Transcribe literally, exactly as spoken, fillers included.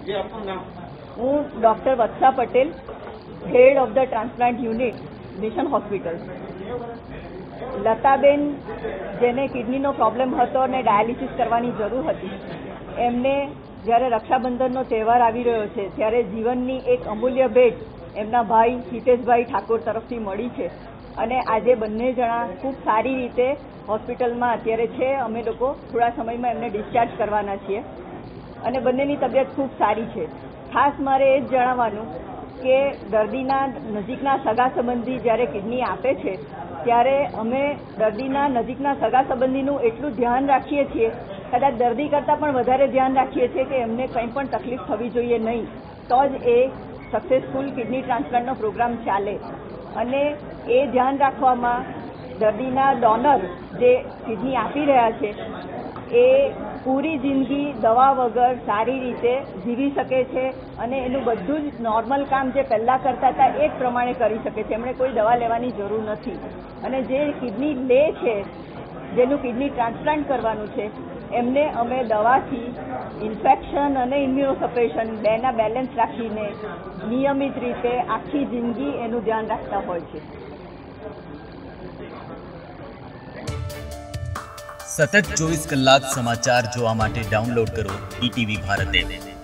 હું doctor Vatsa Patel, head of the transplant unit, mission hospital. Lataben, જેને કિડનીનો પ્રોબ્લેમ હતો અને ડાયાલિસિસ કરવાની જરૂર હતી, એમને જ્યારે રક્ષાબંધનનો તહેવાર આવી રહ્યો છે ત્યારે જીવનની એક અમૂલ્ય ભેટ એમના ભાઈ હિતેશભાઈ ઠાકોર તરફથી મળી છે અને આજે બંને જણા ખૂબ સારી રીતે હોસ્પિટલમાં અત્યારે છે. અમે લોકો થોડા સમયમાં એમને ડિસ્ચાર્જ કરવાના છીએ અને બંનેની તબિયત ખૂબ સારી છે. ખાસ મારે એ જ જણાવવાનું કે દર્દીના નજીકના સગા સંબંધી જ્યારે કિડની આપે છે ત્યારે અમે દર્દીના નજીકના સગા સંબંધીનું એટલું ધ્યાન રાખીએ છીએ, કદાચ દર્દી કરતાં પણ વધારે ધ્યાન રાખીએ છીએ કે એમને કંઈ પણ તકલીફ થવી જોઈએ નહીં, તો જ એ સક્સેસફુલ કિડની ટ્રાન્સપ્લાન્ટનો પ્રોગ્રામ ચાલે. અને એ ધ્યાન રાખવામાં દર્દીના ડોનર જે કિડની આપી રહ્યા છે એ પૂરી જિંદગી દવા વગર સારી રીતે જીવી શકે છે અને એનું બધું જ નોર્મલ કામ જે પહેલાં કરતા હતા એ જ પ્રમાણે કરી શકે છે. એમણે કોઈ દવા લેવાની જરૂર નથી. અને જે કિડની લે છે, જેનું કિડની ટ્રાન્સપ્લાન્ટ કરવાનું છે, એમને અમે દવાથી ઇન્ફેક્શન અને ઇમ્યુનોસપ્રેશન બેના બેલેન્સ રાખીને નિયમિત રીતે આખી જિંદગી એનું ધ્યાન રાખતા હોય છે. સતત ચોવીસ કલાક સમાચાર જોવા માટે ડાઉનલોડ કરો ઈટીવી ભારત એપ.